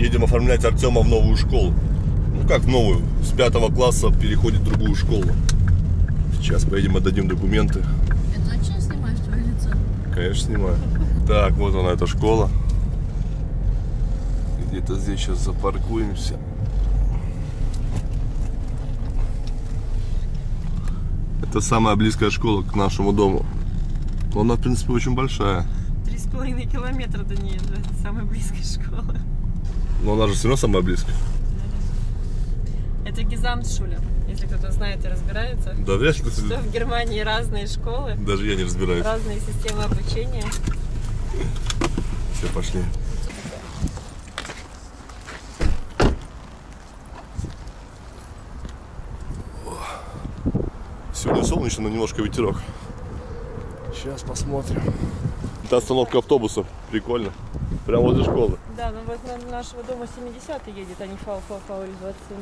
Едем оформлять Артема в новую школу. Ну как в новую? С 5 класса переходит в другую школу. Сейчас поедем, отдадим документы. Это точно снимаешь твое лицо? Конечно снимаю. Так, вот она, эта школа. Где-то здесь сейчас запаркуемся. Это самая близкая школа к нашему дому. Она, в принципе, очень большая. 3,5 километра до нее, до самой близкой школы. Но она же все равно самая близкая. Это Гизамтшуле, если кто-то знает и разбирается. Да, вряд ли. Что в Германии разные школы. Даже я не разбираюсь. Разные системы обучения. Все, пошли. Сегодня солнечно, но немножко ветерок. Сейчас посмотрим. Это остановка автобуса. Прикольно. Прямо возле школы. Да, ну вот на нашего дома 70-й едет, а не фау-фау-фау или 27.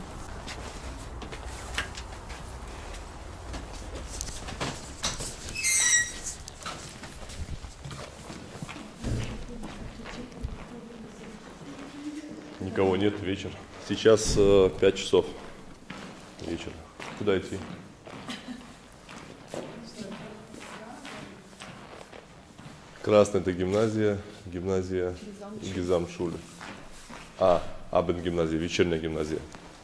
Никого нет, вечер. Сейчас 5 часов вечера. Куда идти? Красная — это гимназия. Гимназия Гизамтшуле. Абен гимназия, вечерняя гимназия.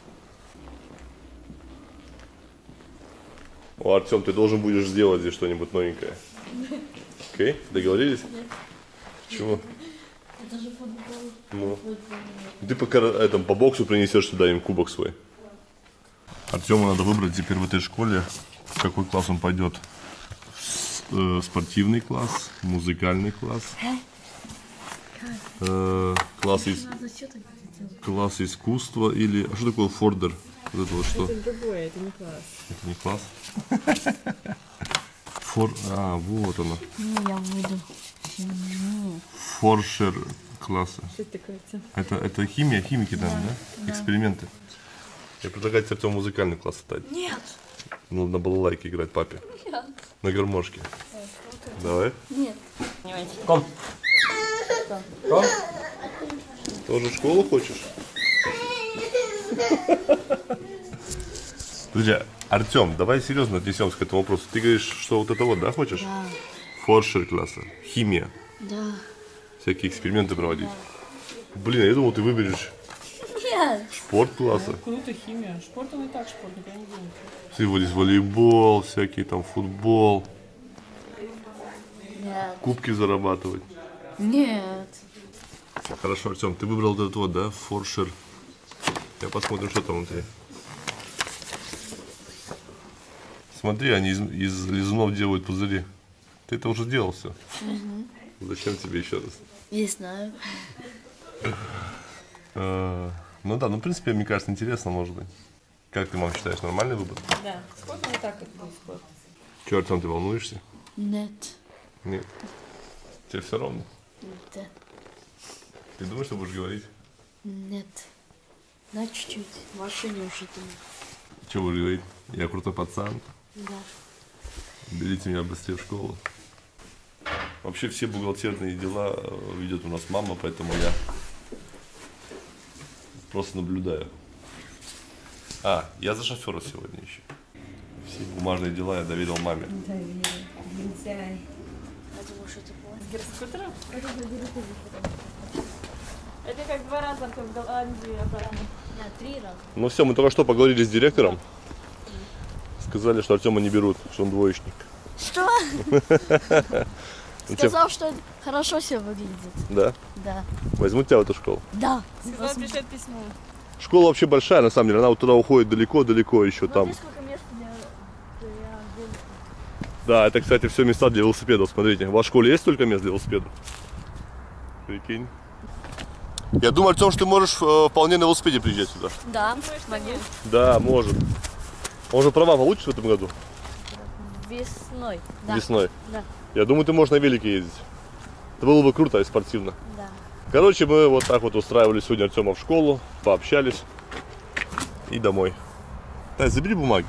О, Артем, ты должен будешь сделать здесь что-нибудь новенькое. Окей? Договорились? Нет. Почему? Это же футбол. Ну. Ты по боксу принесешь сюда им кубок свой. Артему надо выбрать теперь в этой школе, в какой класс он пойдет. Спортивный класс, музыкальный класс, класс искусства или... А что такое фордер? Вот это вот что? Это другое, это не класс. Это не класс? Вот оно. Не, я выйду. Форшер класса. Что это такое? Это химия, химики, да? Эксперименты. Я предлагаю Артему музыкальный класс отдать. Нет. Ну, на балалайке играть папе. Нет. На гармошке. Давай. Нет. Ком. Ком. Тоже в школу хочешь? Друзья, Артем, давай серьезно отнесемся к этому вопросу. Ты говоришь, что вот это вот, да, хочешь? Да. Форшер класса. Химия. Да. Всякие эксперименты проводить. Блин, я думал, ты выберешь Нет. спорт класса. Круто, химия. Спорт он и так спорт, никогда не делает. Всего здесь волейбол, всякий там футбол. Нет. Кубки зарабатывать. Нет. Хорошо, Артем, ты выбрал вот этот вот, да, форшер. Я посмотрим, что там внутри. Смотри, они из лизунов делают пузыри. Ты это уже делал все. Зачем тебе еще раз? Не знаю. Ну да, ну в принципе, мне кажется, интересно, может быть. Как ты, мам, считаешь, нормальный выбор? Да, спорт он и так это был спорт. Че, Артем, ты волнуешься? Нет. Нет. Тебе все равно? Да. Ты думаешь, что будешь говорить? Нет. На чуть-чуть. Вообще неужиданно. Что будешь говорить? Я крутой пацан. Да. Берите меня быстрее в школу. Вообще все бухгалтерные дела ведет у нас мама, поэтому я просто наблюдаю. Я за шофера сегодня еще. Все бумажные дела я доверил маме. Нельзя. Я думаю, что это было. С гирскутером? Это как 2 раза в Голландии обратно. Нет, 3 раза. Ну все, мы только что поговорили с директором. Сказали, что Артема не берут, что он двоечник. Что? Сказал, что хорошо все выглядит. Да? Да. Возьмут тебя в эту школу? Да. Сказал, пришлет письмо. Школа вообще большая, на самом деле. Она вот туда уходит далеко-далеко еще там. Сколько мест для велосипеда? Да, это, кстати, все места для велосипедов. Смотрите, в вашей школе есть столько мест для велосипедов? Прикинь. Я думаю, Артем, что ты можешь вполне на велосипеде приезжать сюда. Да, могу. Да, может. Он же права получит в этом году? Весной. Да. Весной. Да. Я думаю, ты можешь на велике ездить. Это было бы круто и спортивно. Да. Короче, мы вот так вот устраивали сегодня Артема в школу, пообщались и домой. Тай, забери бумаги.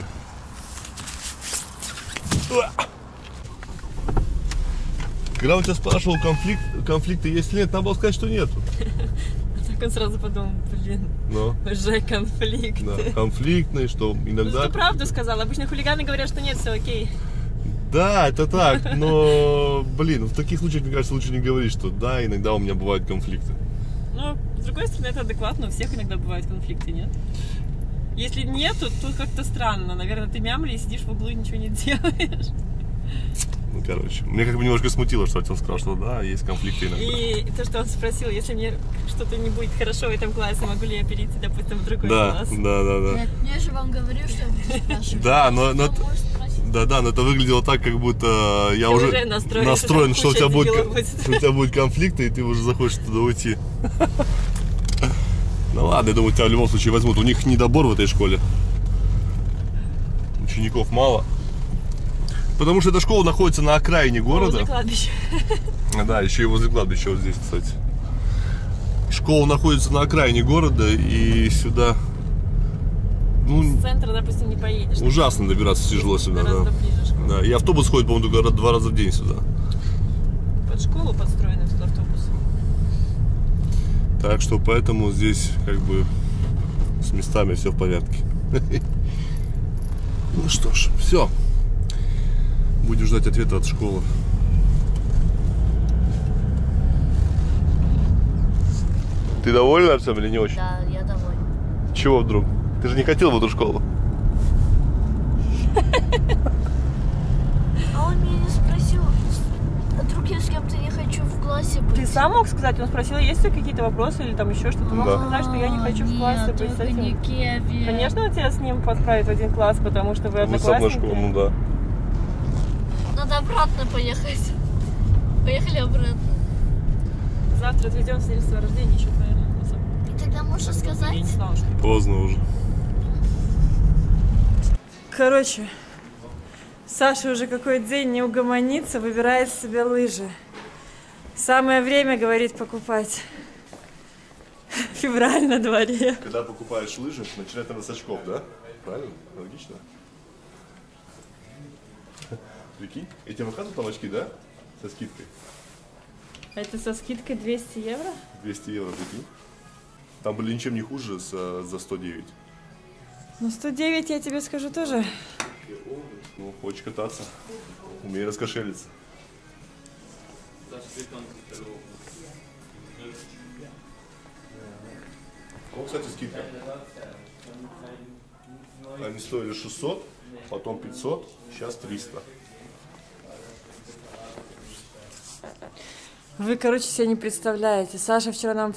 Когда он тебя спрашивал, конфликты есть или нет, надо было сказать, что нету. Как он сразу подумал, блин, Но, уже конфликт. да, конфликтный, что Ну, иногда... ты правду сказал. Обычно хулиганы говорят, что нет, все окей. Да, это так, но, блин, в таких случаях, мне кажется, лучше не говорить, что да, иногда у меня бывают конфликты. Но, с другой стороны, это адекватно. У всех иногда бывают конфликты, нет? Если нет, то тут как-то странно. Наверное, ты мямли и сидишь в углу и ничего не делаешь. Ну, короче, мне как бы немножко смутило, что Артем сказал, что да, есть конфликты иногда. И то, что он спросил, если мне что-то не будет хорошо в этом классе, могу ли я перейти, допустим, в другой Да, класс? да. Я же вам говорю, что я буду спрашивать. Да, но Кто может спросить? Да, но это выглядело так, как будто я Ты уже уже настроен, что у куча тебя будет, дебилов будет. что у тебя будет конфликт, и ты уже захочешь туда уйти. Ну ладно, я думаю, тебя в любом случае возьмут. У них недобор в этой школе. Учеников мало. Потому что эта школа находится на окраине города. Возле кладбища. Да, еще и возле кладбища вот здесь, кстати. Школа находится на окраине города, и сюда, ну, С центра, допустим, не поедешь. ужасно добираться тяжело сюда. Гораздо Да. ближе школа. Да. И автобус ходит, по-моему, только 2 раза в день сюда. Под школу подстроены тут автобусы. Так что поэтому здесь как бы с местами все в порядке. Ну что ж, все. Будем ждать ответа от школы. Ты доволен, Артем, или не очень? Да, я довольна. Чего вдруг? Ты же не хотел в эту школу. А он меня не спросил, а вдруг я с кем-то не хочу в классе быть. Ты сам мог сказать? Он спросил, есть ли какие-то вопросы или там еще что-то. Мог Да. сказать, что я не хочу в классе быть с только не этим. Кевин. Конечно, он тебя с ним подправит в один класс, потому что вы Вы с одной одноклассники. школы, ну да. Надо обратно поехать. Поехали обратно. Завтра отведем свидетельство о рождении еще, правильно? И тогда можно Я не сказать, знала, что... Поздно уже. Короче, Саша уже какой день не угомонится, выбирает себе лыжи. Самое время, говорит, покупать. Февраль на дворе. Когда покупаешь лыжи, начинать надо с очков, да? Правильно? Логично. Прикинь, эти выказывают там очки, да? Со скидкой. Это со скидкой 200 евро? 200 евро, прикинь. Там были ничем не хуже за 109. Ну, 109, я тебе скажу, тоже. Ну, хочешь кататься, умей раскошелиться. Ну, кстати, скидка. Они стоили 600, потом 500, сейчас 300. Вы, короче, себе не представляете. Саша вчера нам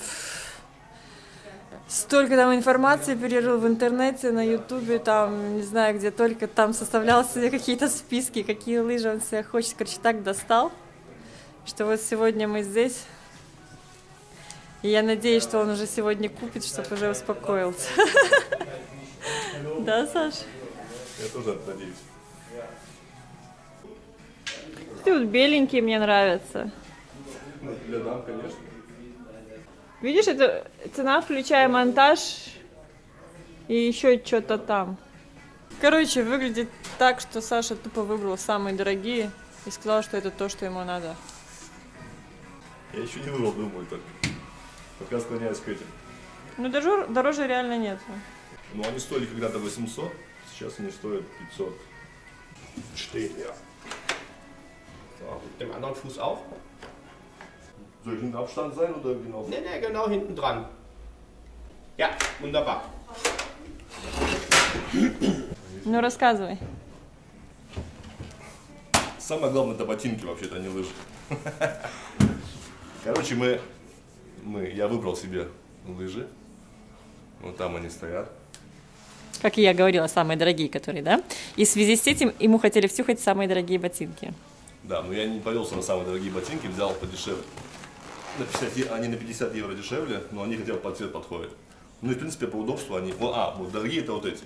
столько там информации перерыл в интернете, на ютубе, там, не знаю, где только, там составлял себе какие-то списки, какие лыжи он себе хочет. Короче, так достал, что вот сегодня мы здесь. И я надеюсь, что он уже сегодня купит, чтобы уже успокоился. Да, Саш? Я тоже надеюсь. Ты вот беленькие мне нравятся. Ну, для дам, конечно. Видишь, это цена, включая монтаж и еще что-то там. Короче, выглядит так, что Саша тупо выбрал самые дорогие и сказал, что это то, что ему надо. Я еще не выбрал, думаю, так. Пока склоняюсь к этим. Ну, дороже реально нет. Ну, они стоили когда-то 800, сейчас они стоят 500. Steht er. So, mit dem anderen Fuß auch. Soll ich in Abstand sein oder genau? Ne, ne, genau hinten dran. Ja, wunderbar. Ну, рассказывай. Самое главное это ботинки вообще-то, а не лыжи. Короче, я выбрал себе лыжи. Вот там они стоят. Как и я говорила, самые дорогие, которые, да? И в связи с этим ему хотели втюхать самые дорогие ботинки. Да, но я не повелся на самые дорогие ботинки, взял подешевле. Они на 50 евро дешевле, но они хотя бы под цвет подходят. Ну и в принципе по удобству они... вот дорогие это вот эти.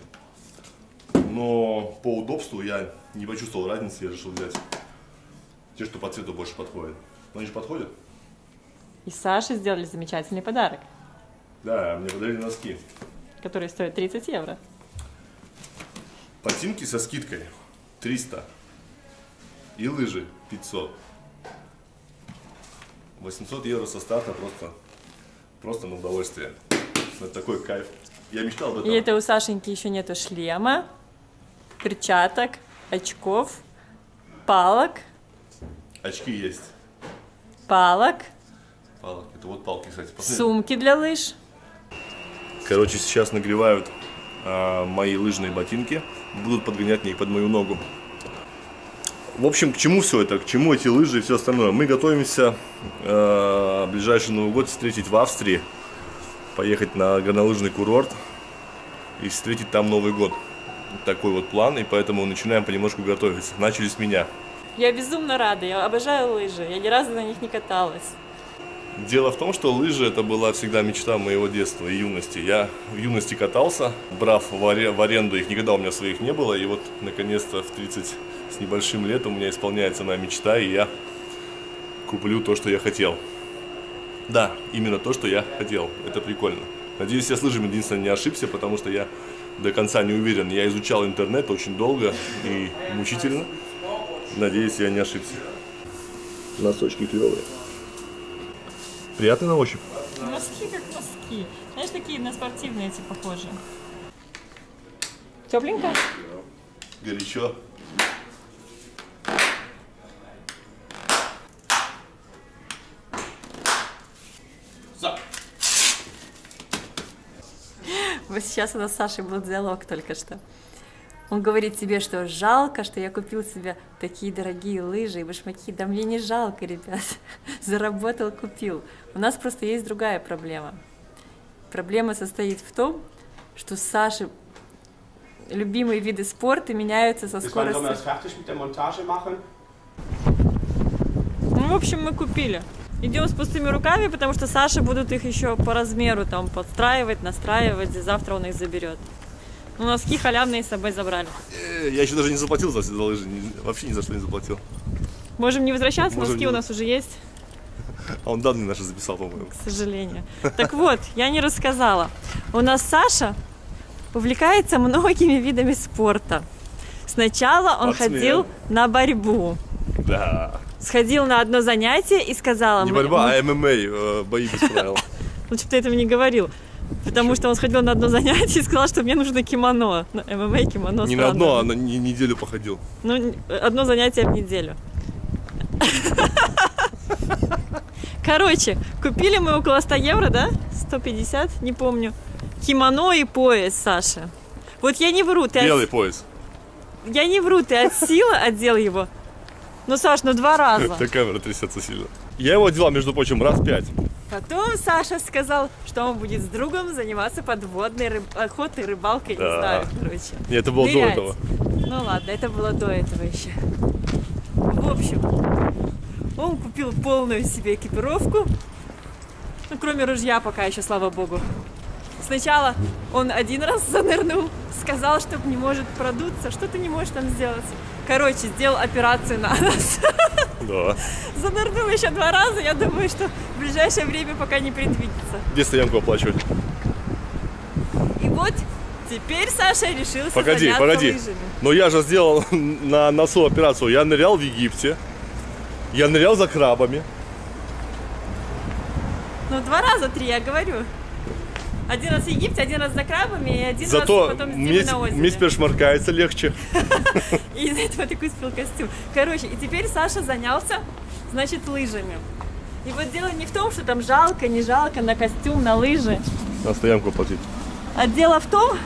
Но по удобству я не почувствовал разницы, я решил взять те, что по цвету больше подходят. Но они же подходят. И Саше сделали замечательный подарок, Да, мне подарили носки. который стоит 30 евро. Ботинки со скидкой 300. И лыжи 500. 800 евро со старта просто на удовольствие. Это такой кайф. Я мечтал об этом. И это у Сашеньки еще нету шлема, перчаток, очков, палок. Очки есть. Палок. Палок. Это вот палки, кстати. Сумки для лыж. Короче, сейчас нагревают мои лыжные ботинки. Будут подгонять мне под мою ногу. В общем, к чему все это? К чему эти лыжи и все остальное? Мы готовимся ближайший Новый год встретить в Австрии. Поехать на горнолыжный курорт и встретить там Новый год. Такой вот план, и поэтому начинаем понемножку готовиться. Начали с меня. Я безумно рада, я обожаю лыжи, я ни разу на них не каталась. Дело в том, что лыжи это была всегда мечта моего детства и юности. Я в юности катался, брав в аренду их, никогда у меня своих не было. И вот наконец-то в 30 с небольшим лет у меня исполняется моя мечта, и я куплю то, что я хотел. Да, именно то, что я хотел. Это прикольно. Надеюсь, я с лыжами единственное не ошибся, потому что я до конца не уверен. Я изучал интернет очень долго и мучительно. Надеюсь, я не ошибся. Носочки клевые. Приятный на ощупь. Носки как носки. Знаешь, такие на спортивные эти похожи. Тепленько? Горячо. Вот сейчас у нас с Сашей был диалог только что. Он говорит тебе, что жалко, что я купил себе такие дорогие лыжи и башмаки. Да мне не жалко, ребят. Заработал, купил. У нас просто есть другая проблема. Проблема состоит в том, что Саши любимые виды спорта меняются со скоростью. Ну, в общем, мы купили. Идем с пустыми руками, потому что Саши будут их еще по размеру там подстраивать, настраивать, и завтра он их заберет. Ну, носки халявные с собой забрали. Я еще даже не заплатил за лыжи, вообще ни за что не заплатил. Можем не возвращаться, Можем носки не... у нас уже есть. А он данные наши записал, по-моему. К сожалению. Так вот, я не рассказала. У нас Саша увлекается многими видами спорта. Сначала он ходил на борьбу. Да. Сходил на одно занятие и сказала... Не борьба, а ММА, бои без правил. Лучше бы ты этого не говорил. Потому что он сходил на одно занятие и сказал, что мне нужно кимоно. ММА, кимоно. Не на одно, а на неделю походил. Ну, одно занятие в неделю. Короче, купили мы около 100 евро, да? 150, не помню. Кимоно и пояс, Саша. Вот я не вру. Белый пояс. Я не вру, ты от силы одел его. Ну, Саш, ну 2 раза. Да камера трясется сильно. Я его одевал, между прочим, раз 5. Потом Саша сказал, что он будет с другом заниматься подводной охотой, рыбалкой, не знаю, короче. Нет, это было нырять. до этого. Ну ладно, это было до этого еще. В общем, он купил полную себе экипировку. Ну, кроме ружья пока еще, слава богу. Сначала он 1 раз занырнул, сказал, что не может продуться. Что ты не можешь там сделать? Короче, сделал операцию на нас. Да. Занырнул еще 2 раза. Я думаю, что в ближайшее время пока не предвидится. Где стоянку оплачивать? И вот теперь Саша решился погоди. лыжами. Но я же сделал на носу операцию. Я нырял в Египте. Я нырял за крабами. Ну, 2 раза 3, я говорю. 1 раз в Египте, 1 раз за крабами и 1 Зато раз потом с Димой на озере. месть перешмаркается легче. И из-за этого ты купил костюм. Короче, и теперь Саша занялся, значит, лыжами. И вот дело не в том, что там жалко, не жалко на костюм, на лыжи. На стоянку платить. А дело в том,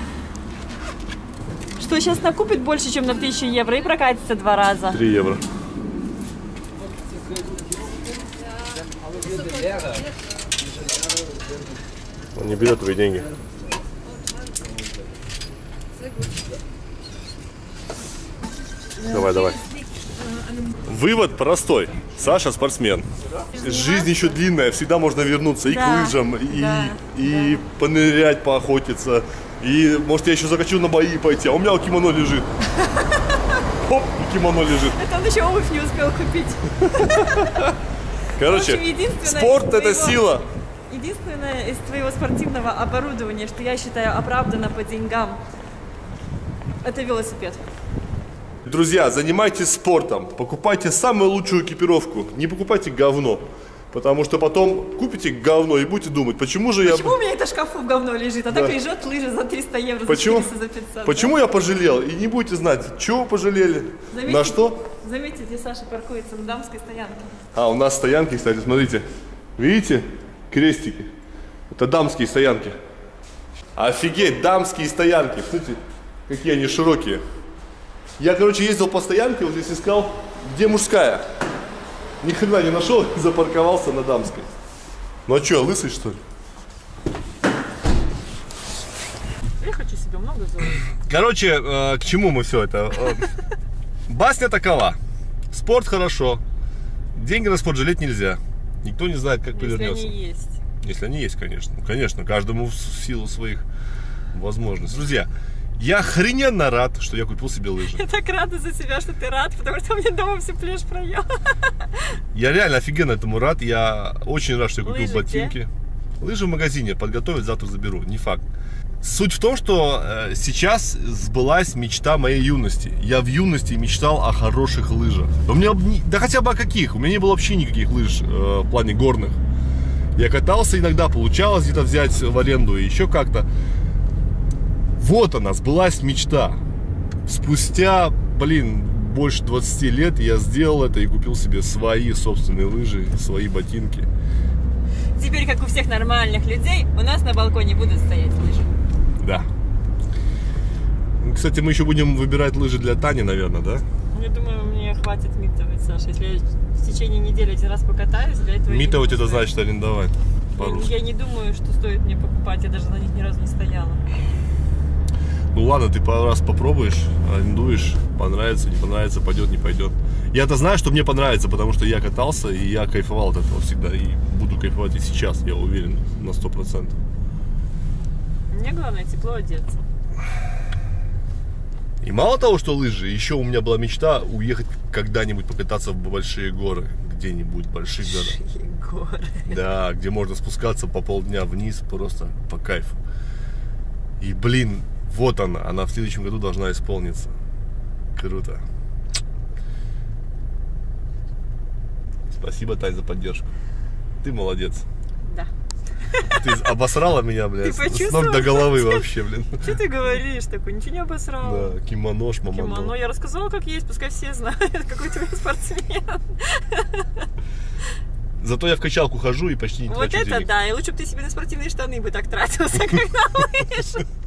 что сейчас накупит больше, чем на 1000 евро и прокатится 2 раза. 3 евро. Он не берет твои деньги. Давай. Вывод простой. Саша спортсмен. Жизнь еще длинная, всегда можно вернуться и к лыжам, и понырять, поохотиться. И может я еще захочу на бои пойти, а у меня кимоно лежит. Хоп, и кимоно лежит. Это он еще обувь не успел купить. Короче, в общем, спорт это сила. Единственное из твоего спортивного оборудования, что я считаю оправданно по деньгам, это велосипед. Друзья, занимайтесь спортом, покупайте самую лучшую экипировку, не покупайте говно. Потому что потом купите говно и будете думать, почему же Почему у меня это в шкафу в говно лежит, а Да. так лежит лыжа за 300 евро, Почему? за 400, за 500. Почему я пожалел? И не будете знать, чего пожалели, на что. Заметьте, где Саша паркуется, на дамской стоянке. А, у нас стоянки, кстати, смотрите. Видите? Крестики. Это дамские стоянки. Офигеть, дамские стоянки. Смотрите, какие они широкие. Я, короче, ездил по стоянке, вот здесь искал, где мужская. Ни хрена не нашел, запарковался на дамской. Ну а что, я лысый, что ли? Я хочу себе много сделать. Короче, к чему мы все это? Басня такова. Спорт хорошо. Деньги на спорт жалеть нельзя. Никто не знает, как повернется. Если они есть. Если они есть, конечно. Конечно, каждому в силу своих возможностей. Друзья, я охрененно рад, что я купил себе лыжи. Я так рада за тебя, что ты рад, потому что у меня дома все плешь проел. Я реально офигенно этому рад. Я очень рад, что я купил Лыжи ботинки. Лыжи в магазине подготовить, завтра заберу. Не факт. Суть в том, что сейчас сбылась мечта моей юности. Я в юности мечтал о хороших лыжах. У меня, да хотя бы о каких. У меня не было вообще никаких лыж в плане горных. Я катался иногда, получалось где-то взять в аренду и еще как-то. Вот она, сбылась мечта. Спустя, больше 20 лет я сделал это и купил себе свои собственные лыжи, свои ботинки. Теперь, как у всех нормальных людей, у нас на балконе будут стоять лыжи. Да. Кстати, мы еще будем выбирать лыжи для Тани, наверное, да? Я думаю, мне хватит митовать, Саша. Если я в течение недели один раз покатаюсь, для этого... Митовать это значит арендовать. По-русски. Я не думаю, что стоит мне покупать, я даже на них ни разу не стояла. Ну ладно, ты пару раз попробуешь, арендуешь, понравится, не понравится, пойдет, не пойдет. Я-то знаю, что мне понравится, потому что я катался и я кайфовал от этого всегда. И буду кайфовать и сейчас, я уверен, на 100%. Мне главное тепло одеться. И мало того, что лыжи, еще у меня была мечта уехать когда-нибудь покататься в большие горы. Где-нибудь в больших горах. Горы. Да, где можно спускаться по полдня вниз, просто по кайфу. И вот она в следующем году должна исполниться. Круто. Спасибо, Тань, за поддержку. Ты молодец. Да. Ты обосрала меня, блядь, Ты с ног до головы вообще, блин. Что ты говоришь такой? Ничего не обосрала. Да, кимоно, шмамоно. Кимоно. Я рассказала, как есть, пускай все знают, какой ты спортсмен. Зато я в качалку хожу и почти не Вот трачу это денег. да, и лучше бы ты себе на спортивные штаны бы так тратился, когда лыжи.